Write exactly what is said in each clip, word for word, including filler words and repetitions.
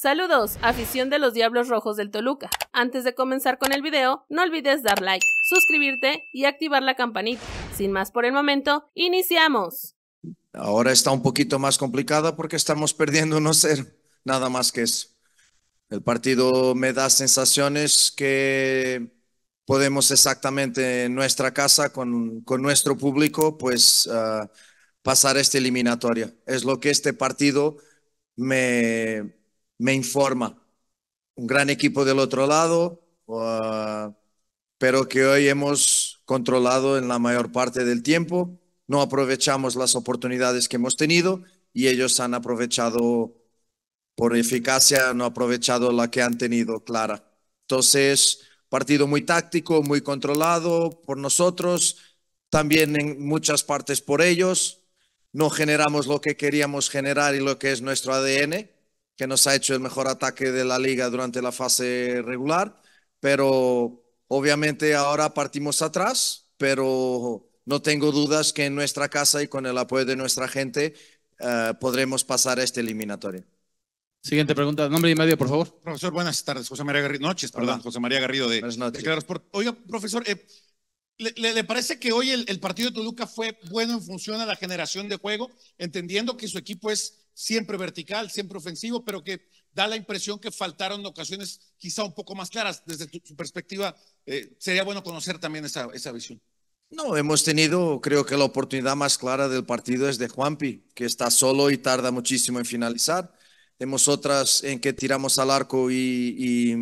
Saludos, afición de los Diablos Rojos del Toluca. Antes de comenzar con el video, no olvides dar like, suscribirte y activar la campanita. Sin más por el momento, ¡iniciamos! Ahora está un poquito más complicada porque estamos perdiendo uno cero, nada más que eso. El partido me da sensaciones que podemos exactamente en nuestra casa, con, con nuestro público, pues uh, pasar esta eliminatoria. Es lo que este partido me, me informa. Un gran equipo del otro lado, uh, pero que hoy hemos controlado en la mayor parte del tiempo. No aprovechamos las oportunidades que hemos tenido y ellos han aprovechado por eficacia, no aprovechado la que han tenido clara. Entonces, partido muy táctico, muy controlado por nosotros, también en muchas partes por ellos. No generamos lo que queríamos generar y lo que es nuestro A D N, que nos ha hecho el mejor ataque de la liga durante la fase regular, pero obviamente ahora partimos atrás, pero no tengo dudas que en nuestra casa y con el apoyo de nuestra gente uh, podremos pasar esta eliminatoria. Siguiente pregunta, nombre y medio, por favor. Profesor, buenas tardes. José María Garrido, noches, perdón, Hola. José María Garrido de, de Claro Sport. Oiga, profesor, eh, ¿le, le, ¿le parece que hoy el, el partido de Toluca fue bueno en función a la generación de juego, entendiendo que su equipo es siempre vertical, siempre ofensivo, pero que da la impresión que faltaron ocasiones quizá un poco más claras? Desde tu, su perspectiva, eh, sería bueno conocer también esa, esa visión. No, hemos tenido, creo que la oportunidad más clara del partido es de Juanpi, que está solo y tarda muchísimo en finalizar. Tenemos otras en que tiramos al arco y, y,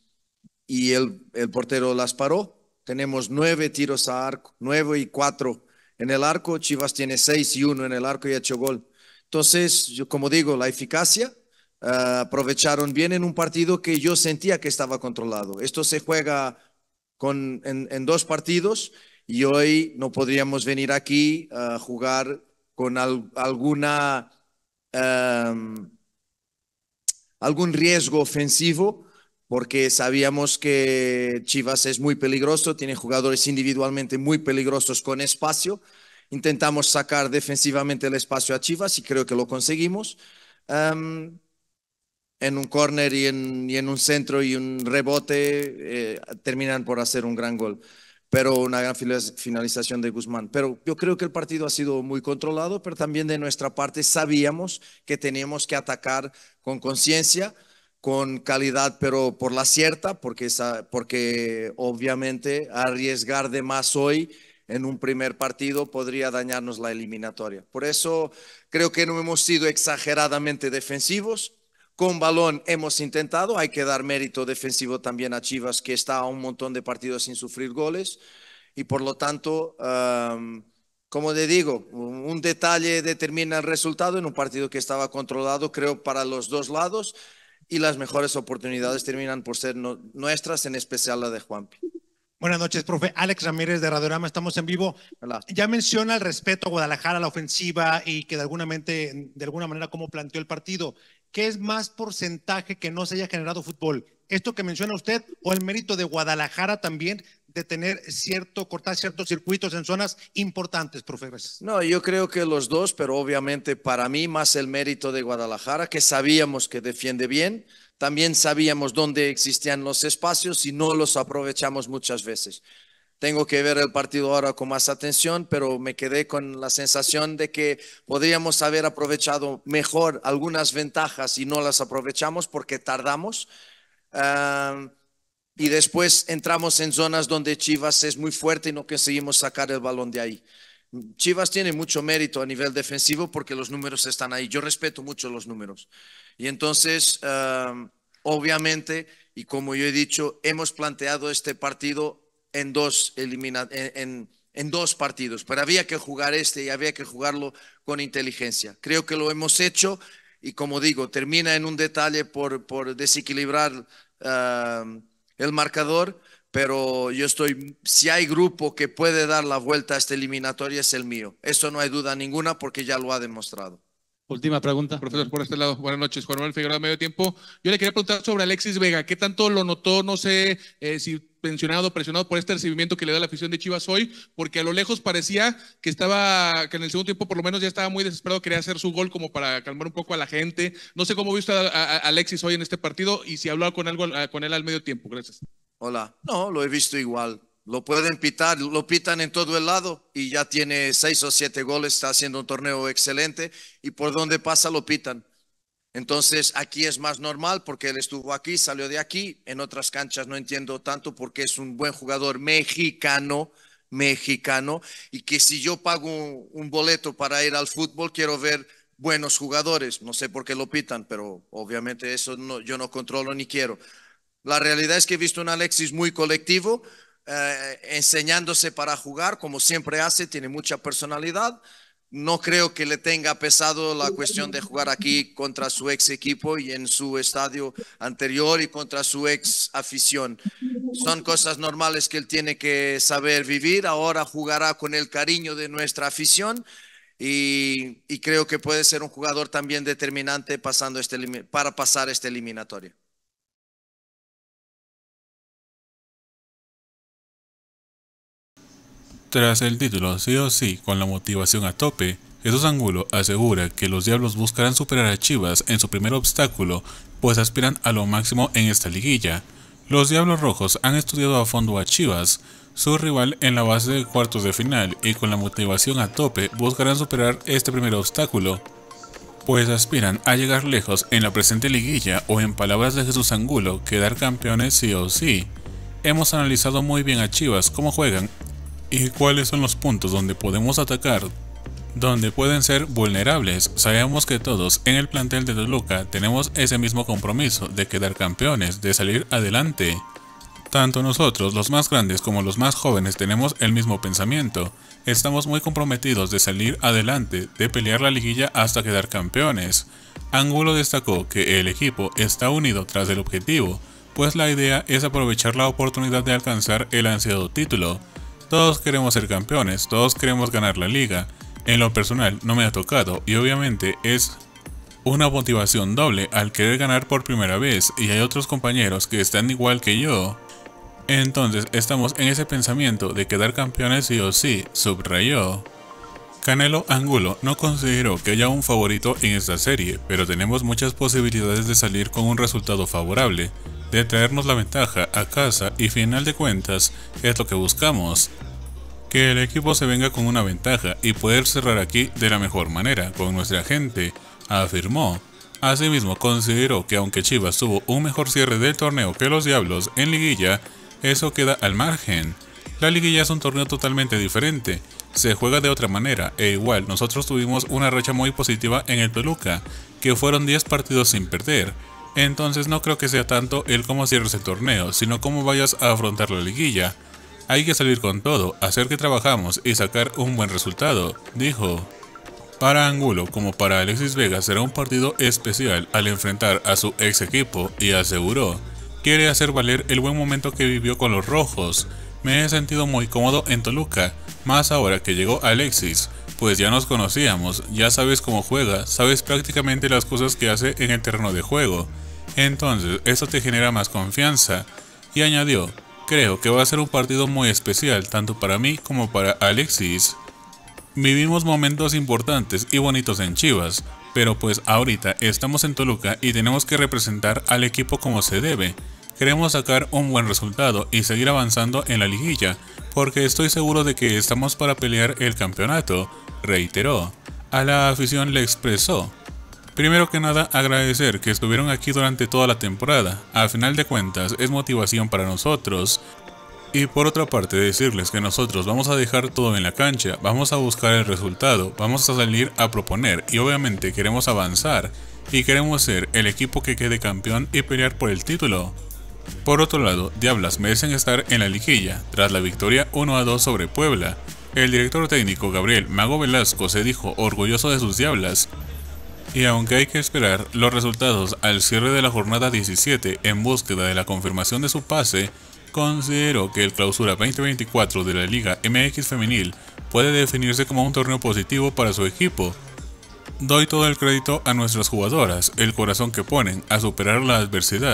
y el, el portero las paró. Tenemos nueve tiros a arco, nueve y cuatro en el arco. Chivas tiene seis y uno en el arco y ha hecho gol. Entonces, yo como digo, la eficacia, uh, aprovecharon bien en un partido que yo sentía que estaba controlado. Esto se juega con, en, en dos partidos y hoy no podríamos venir aquí a uh, jugar con al, alguna... Um, algún riesgo ofensivo, porque sabíamos que Chivas es muy peligroso, tiene jugadores individualmente muy peligrosos con espacio. Intentamos sacar defensivamente el espacio a Chivas y creo que lo conseguimos. Um, en un córner y en, y en un centro y un rebote eh, terminan por hacer un gran gol, pero una gran finalización de Guzmán. Pero yo creo que el partido ha sido muy controlado, pero también de nuestra parte sabíamos que teníamos que atacar con conciencia, con calidad, pero por la cierta, porque, esa, porque obviamente arriesgar de más hoy en un primer partido podría dañarnos la eliminatoria. Por eso creo que no hemos sido exageradamente defensivos. Con balón hemos intentado, hay que dar mérito defensivo también a Chivas, que está a un montón de partidos sin sufrir goles y por lo tanto, um, como te digo, un detalle determina el resultado en un partido que estaba controlado, creo, para los dos lados, y las mejores oportunidades terminan por ser no, nuestras, en especial la de Juanpi. Buenas noches, profe. Alex Ramírez de Radiorama, estamos en vivo. Hola. Ya menciona el respeto a Guadalajara, a la ofensiva y que de alguna, mente, de alguna manera cómo planteó el partido. ¿Qué es más porcentaje que no se haya generado fútbol? ¿Esto que menciona usted o el mérito de Guadalajara también de tener cierto, cortar ciertos circuitos en zonas importantes, profe? Gracias. No, yo creo que los dos, pero obviamente para mí más el mérito de Guadalajara, que sabíamos que defiende bien. También sabíamos dónde existían los espacios y no los aprovechamos muchas veces. Tengo que ver el partido ahora con más atención, pero me quedé con la sensación de que podríamos haber aprovechado mejor algunas ventajas y no las aprovechamos porque tardamos. Uh, y después entramos en zonas donde Chivas es muy fuerte y no conseguimos sacar el balón de ahí. Chivas tiene mucho mérito a nivel defensivo porque los números están ahí. Yo respeto mucho los números. Y entonces, uh, obviamente, y como yo he dicho, hemos planteado este partido en dos, elimina en, en, en dos partidos, pero había que jugar este y había que jugarlo con inteligencia. Creo que lo hemos hecho y, como digo, termina en un detalle por, por desequilibrar uh, el marcador, pero yo estoy, si hay grupo que puede dar la vuelta a esta eliminatoria es el mío. Eso no hay duda ninguna porque ya lo ha demostrado. Última pregunta. Profesor, por este lado, buenas noches. Juan Manuel Figueroa, Medio Tiempo. Yo le quería preguntar sobre Alexis Vega. ¿Qué tanto lo notó? No sé eh, si tensionado, presionado por este recibimiento que le da la afición de Chivas hoy, porque a lo lejos parecía que estaba, que en el segundo tiempo por lo menos ya estaba muy desesperado, quería hacer su gol como para calmar un poco a la gente. No sé cómo viste a, a, a Alexis hoy en este partido y si habló con, algo, a, con él al medio tiempo. Gracias. Hola. No, lo he visto igual. Lo pueden pitar, lo pitan en todo el lado y ya tiene seis o siete goles, está haciendo un torneo excelente y por donde pasa lo pitan. Entonces aquí es más normal porque él estuvo aquí, salió de aquí. En otras canchas no entiendo tanto porque es un buen jugador mexicano, mexicano, y que si yo pago un, un boleto para ir al fútbol quiero ver buenos jugadores. No sé por qué lo pitan, pero obviamente eso no, yo no controlo ni quiero. La realidad es que he visto un Alexis muy colectivo, eh, enseñándose para jugar como siempre hace, tiene mucha personalidad. No creo que le tenga pesado la cuestión de jugar aquí contra su ex equipo y en su estadio anterior y contra su ex afición. Son cosas normales que él tiene que saber vivir. Ahora jugará con el cariño de nuestra afición y, y creo que puede ser un jugador también determinante pasando este, para pasar esta eliminatoria. Tras el título sí o sí con la motivación a tope, Jesús Angulo asegura que los Diablos buscarán superar a Chivas en su primer obstáculo, pues aspiran a lo máximo en esta liguilla. Los Diablos Rojos han estudiado a fondo a Chivas, su rival en la base de cuartos de final, y con la motivación a tope buscarán superar este primer obstáculo, pues aspiran a llegar lejos en la presente liguilla o, en palabras de Jesús Angulo, quedar campeones sí o sí. Hemos analizado muy bien a Chivas, cómo juegan y cuáles son los puntos donde podemos atacar, donde pueden ser vulnerables. Sabemos que todos en el plantel de Toluca tenemos ese mismo compromiso de quedar campeones, de salir adelante. Tanto nosotros, los más grandes, como los más jóvenes tenemos el mismo pensamiento. Estamos muy comprometidos de salir adelante, de pelear la liguilla hasta quedar campeones. Angulo destacó que el equipo está unido tras el objetivo, pues la idea es aprovechar la oportunidad de alcanzar el ansiado título. Todos queremos ser campeones, todos queremos ganar la liga. En lo personal no me ha tocado y obviamente es una motivación doble al querer ganar por primera vez, y hay otros compañeros que están igual que yo. Entonces estamos en ese pensamiento de quedar campeones sí o sí, subrayó. Canelo Angulo no consideró que haya un favorito en esta serie, pero tenemos muchas posibilidades de salir con un resultado favorable, de traernos la ventaja a casa y, final de cuentas, es lo que buscamos. Que el equipo se venga con una ventaja y poder cerrar aquí de la mejor manera con nuestra gente, afirmó. Asimismo, consideró que aunque Chivas tuvo un mejor cierre del torneo que los Diablos en liguilla, eso queda al margen. La liguilla es un torneo totalmente diferente, se juega de otra manera, e igual nosotros tuvimos una racha muy positiva en el Toluca, que fueron diez partidos sin perder. Entonces no creo que sea tanto el cómo cierres el torneo, sino cómo vayas a afrontar la liguilla. Hay que salir con todo, hacer que trabajamos y sacar un buen resultado, dijo. Para Angulo como para Alexis Vega será un partido especial al enfrentar a su ex equipo, y aseguró, quiere hacer valer el buen momento que vivió con los rojos. Me he sentido muy cómodo en Toluca, más ahora que llegó Alexis, pues ya nos conocíamos, ya sabes cómo juega, sabes prácticamente las cosas que hace en el terreno de juego. Entonces eso te genera más confianza. Y añadió, creo que va a ser un partido muy especial tanto para mí como para Alexis. Vivimos momentos importantes y bonitos en Chivas, pero pues ahorita estamos en Toluca y tenemos que representar al equipo como se debe. Queremos sacar un buen resultado y seguir avanzando en la liguilla, porque estoy seguro de que estamos para pelear el campeonato, reiteró. A la afición le expresó, primero que nada agradecer que estuvieron aquí durante toda la temporada, a final de cuentas es motivación para nosotros. Y por otra parte decirles que nosotros vamos a dejar todo en la cancha, vamos a buscar el resultado, vamos a salir a proponer y obviamente queremos avanzar y queremos ser el equipo que quede campeón y pelear por el título. Por otro lado, Diablas merecen estar en la liguilla, tras la victoria uno a dos sobre Puebla. El director técnico Gabriel Mago Velasco se dijo orgulloso de sus Diablas. Y aunque hay que esperar los resultados al cierre de la jornada diecisiete en búsqueda de la confirmación de su pase, considero que el Clausura veinte veinticuatro de la Liga M X Femenil puede definirse como un torneo positivo para su equipo. Doy todo el crédito a nuestras jugadoras, el corazón que ponen a superar la adversidad.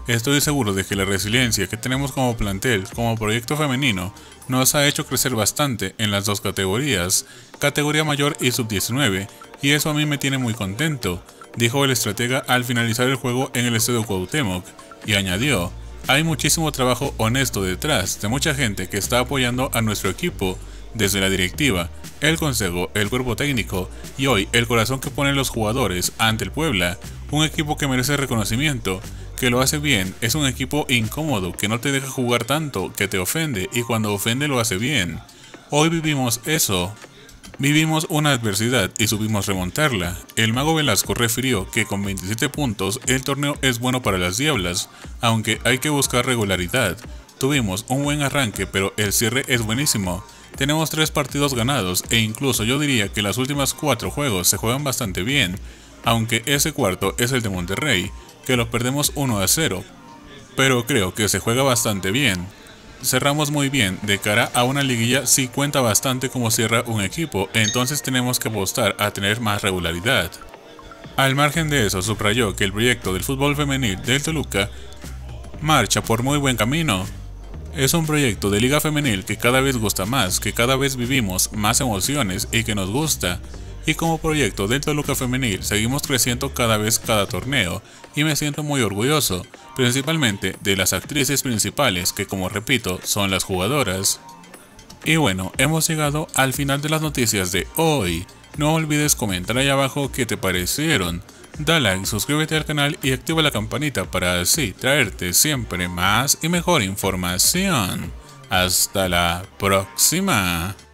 Estoy seguro de que la resiliencia que tenemos como plantel, como proyecto femenino, nos ha hecho crecer bastante en las dos categorías, categoría mayor y sub diecinueve, y eso a mí me tiene muy contento, dijo el estratega al finalizar el juego en el Estadio Cuauhtémoc, y añadió: hay muchísimo trabajo honesto detrás de mucha gente que está apoyando a nuestro equipo, desde la directiva, el consejo, el cuerpo técnico y hoy el corazón que ponen los jugadores ante el Puebla, un equipo que merece reconocimiento, que lo hace bien, es un equipo incómodo, que no te deja jugar tanto, que te ofende y cuando ofende lo hace bien. Hoy vivimos eso. Vivimos una adversidad y supimos remontarla. El mago Velasco refirió que con veintisiete puntos el torneo es bueno para las Diablas, aunque hay que buscar regularidad. Tuvimos un buen arranque, pero el cierre es buenísimo. Tenemos tres partidos ganados e incluso yo diría que las últimas cuatro juegos se juegan bastante bien, aunque ese cuarto es el de Monterrey, que lo perdemos uno a cero, pero creo que se juega bastante bien. Cerramos muy bien, de cara a una liguilla sí cuenta bastante como cierra un equipo, entonces tenemos que apostar a tener más regularidad. Al margen de eso, subrayó que el proyecto del fútbol femenil del Toluca marcha por muy buen camino. Es un proyecto de liga femenil que cada vez gusta más, que cada vez vivimos más emociones y que nos gusta. Y como proyecto del Toluca femenil seguimos creciendo cada vez cada torneo y me siento muy orgulloso, principalmente de las actrices principales que, como repito, son las jugadoras. Y bueno, hemos llegado al final de las noticias de hoy. No olvides comentar ahí abajo qué te parecieron. Da like, suscríbete al canal y activa la campanita para así traerte siempre más y mejor información. Hasta la próxima.